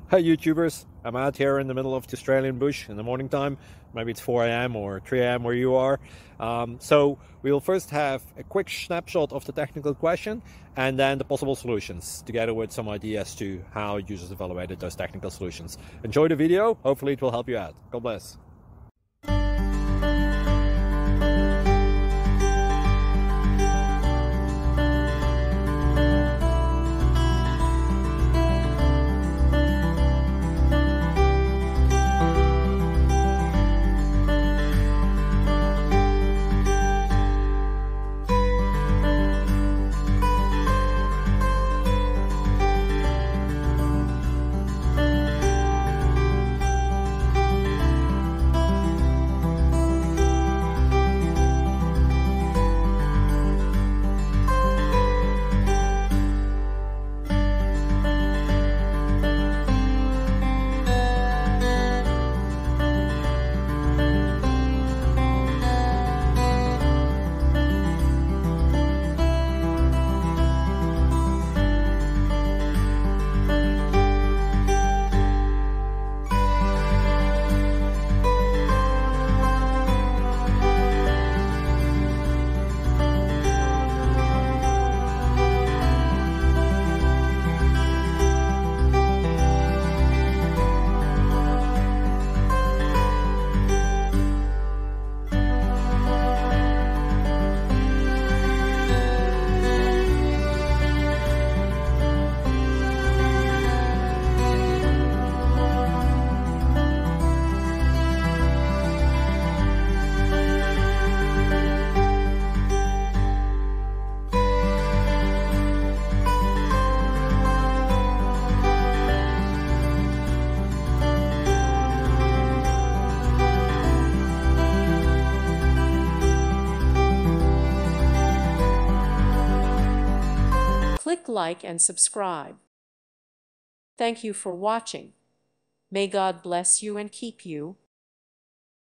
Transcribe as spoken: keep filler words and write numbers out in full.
Hi YouTubers, I'm out here in the middle of the Australian bush in the morning time. Maybe it's four A M or three A M where you are. Um, so we'll first have a quick snapshot of the technical question and then the possible solutions, together with some ideas to how users evaluated those technical solutions. Enjoy the video, hopefully it will help you out. God bless. Click like and subscribe. Thank you for watching. May God bless you and keep you.